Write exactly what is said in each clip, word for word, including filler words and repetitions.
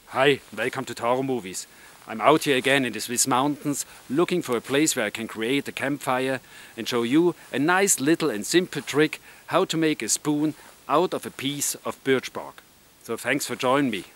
Hi, welcome to Taro Movies. I'm out here again in the Swiss mountains looking for a place where I can create a campfire and show you a nice little and simple trick how to make a spoon out of a piece of birch bark. So thanks for joining me.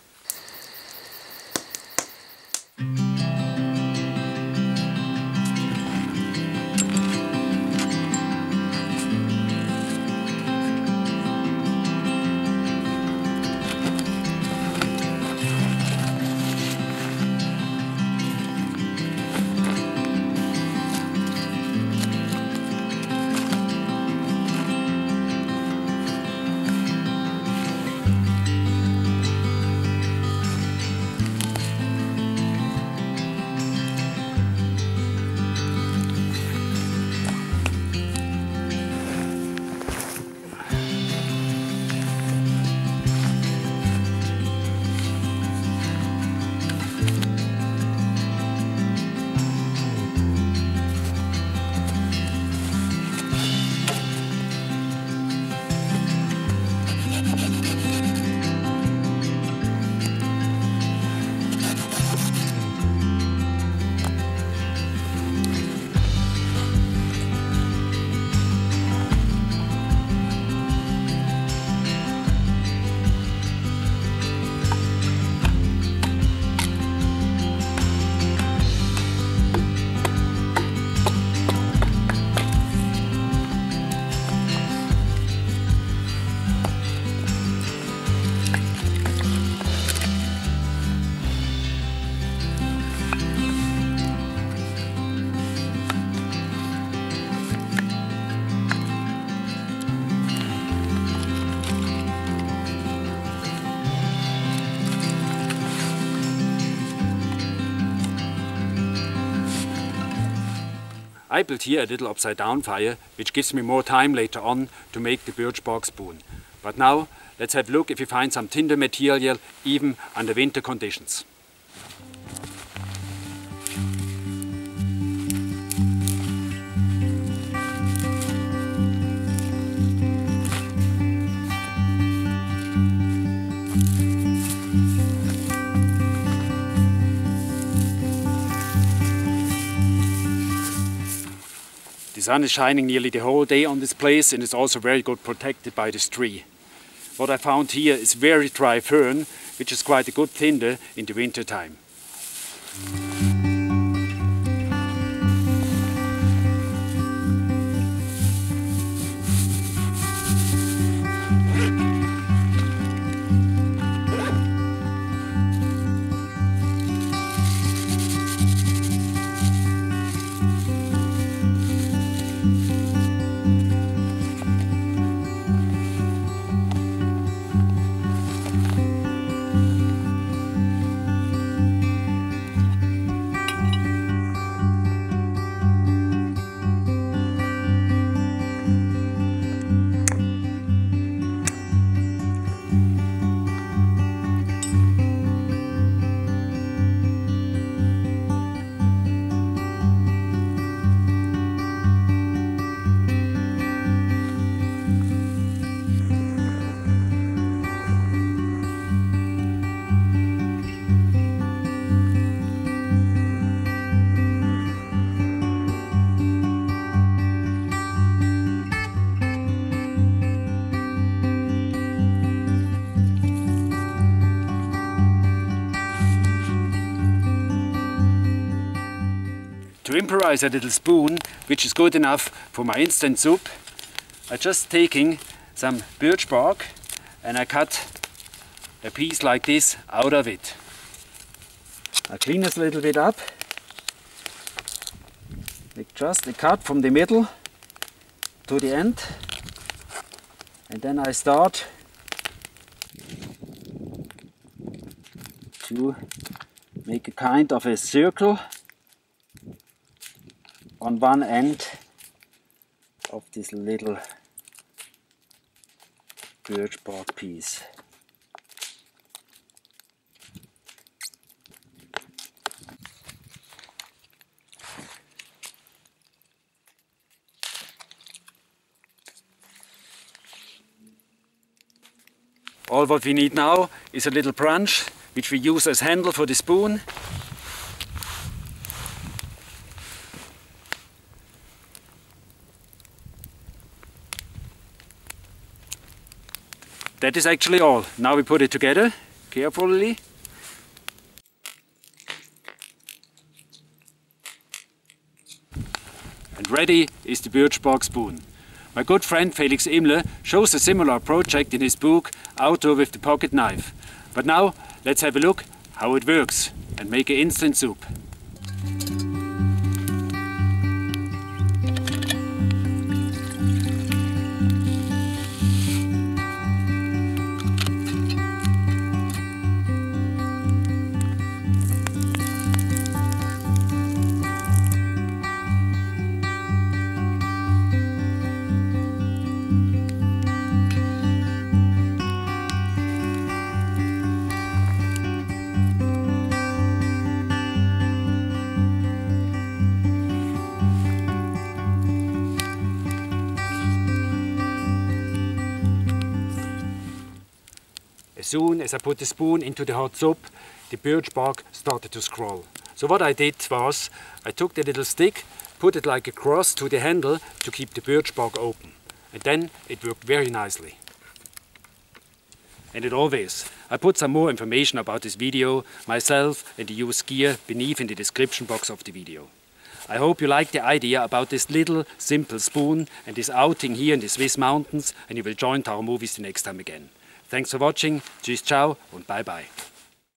I built here a little upside down fire, which gives me more time later on to make the birch bark spoon. But now let's have a look if we find some tinder material even under winter conditions. The sun is shining nearly the whole day on this place and is also very good protected by this tree. What I found here is very dry fern, which is quite a good tinder in the winter time. To improvise a little spoon, which is good enough for my instant soup, I'm just taking some birch bark and I cut a piece like this out of it. I clean this a little bit up, make just a cut from the middle to the end, and then I start to make a kind of a circle on one end of this little birch bark piece. All what we need now is a little branch which we use as handle for the spoon. That is actually all. Now we put it together carefully. And ready is the birch bark spoon. My good friend Felix Imler shows a similar project in his book Outdoor with the Pocket Knife. But now let's have a look how it works and make an instant soup. As soon as I put the spoon into the hot soup, the birch bark started to scroll. So what I did was, I took the little stick, put it like a cross to the handle to keep the birch bark open. And then it worked very nicely. And it always. I put some more information about this video, myself and the used gear beneath in the description box of the video. I hope you like the idea about this little simple spoon and this outing here in the Swiss mountains, and you will join Taro Movies the next time again. Thanks for watching, tschüss, ciao und bye bye.